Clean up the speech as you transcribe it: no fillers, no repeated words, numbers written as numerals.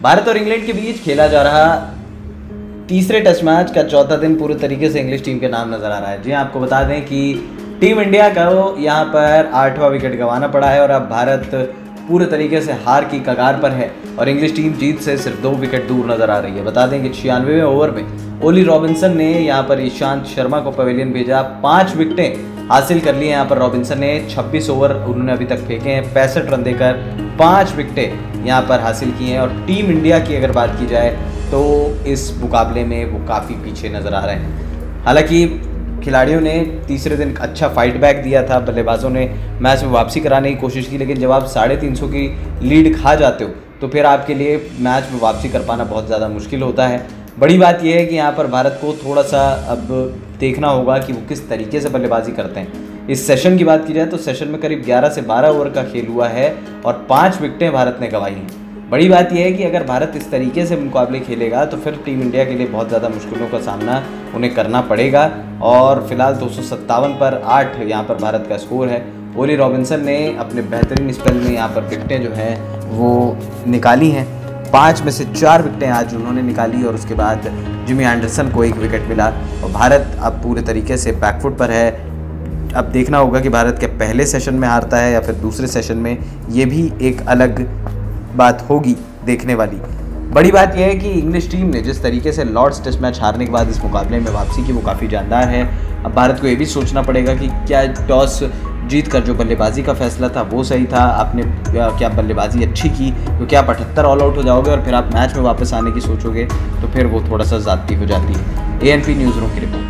भारत और इंग्लैंड के बीच खेला जा रहा तीसरे टेस्ट मैच का चौथा दिन पूरे तरीके से इंग्लिश टीम के नाम नजर आ रहा है। जी आपको बता दें कि टीम इंडिया को यहाँ पर 8वां विकेट गंवाना पड़ा है और अब भारत पूरे तरीके से हार की कगार पर है और इंग्लिश टीम जीत से सिर्फ 2 विकेट दूर नजर आ रही है। बता दें कि 96वें ओवर में ओली रॉबिन्सन ने यहाँ पर ईशांत शर्मा को पवेलियन भेजा, 5 विकेटें हासिल कर ली हैं। यहाँ पर रॉबिन्सन ने 26 ओवर उन्होंने अभी तक फेंके हैं, 65 रन देकर 5 विकेटें यहाँ पर हासिल की हैं। और टीम इंडिया की अगर बात की जाए तो इस मुकाबले में वो काफ़ी पीछे नज़र आ रहे हैं। हालांकि खिलाड़ियों ने तीसरे दिन अच्छा फाइट बैक दिया था, बल्लेबाजों ने मैच में वापसी कराने की कोशिश की, लेकिन जब आप 350 की लीड खा जाते हो तो फिर आपके लिए मैच में वापसी कर पाना बहुत ज़्यादा मुश्किल होता है। बड़ी बात यह है कि यहाँ पर भारत को थोड़ा सा अब देखना होगा कि वो किस तरीके से बल्लेबाजी करते हैं। इस सेशन की बात की जाए तो सेशन में करीब 11 से 12 ओवर का खेल हुआ है और 5 विकेटें भारत ने गंवाई हैं। बड़ी बात यह है कि अगर भारत इस तरीके से मुकाबले खेलेगा तो फिर टीम इंडिया के लिए बहुत ज़्यादा मुश्किलों का सामना उन्हें करना पड़ेगा। और फिलहाल 257 पर 8 यहाँ पर भारत का स्कोर है। ओली रॉबिन्सन ने अपने बेहतरीन स्पेल में यहाँ पर विकेटें जो हैं वो निकाली हैं, 5 में से 4 विकेटें आज उन्होंने निकाली और उसके बाद जिमी एंडरसन को 1 विकेट मिला और भारत अब पूरे तरीके से बैकफुट पर है। अब देखना होगा कि भारत के पहले सेशन में हारता है या फिर दूसरे सेशन में, ये भी एक अलग बात होगी देखने वाली। बड़ी बात यह है कि इंग्लिश टीम ने जिस तरीके से लॉर्ड्स टेस्ट मैच हारने के बाद इस मुकाबले में वापसी की वो काफ़ी जानदार है। अब भारत को ये भी सोचना पड़ेगा कि क्या टॉस जीत कर जो बल्लेबाजी का फैसला था वो सही था, आपने क्या बल्लेबाजी अच्छी की तो क्या आप 78 ऑल आउट हो जाओगे और फिर आप मैच में वापस आने की सोचोगे तो फिर वो थोड़ा सा ज़्यादती हो जाती है। ANP न्यूज़ रूम की रिपोर्ट।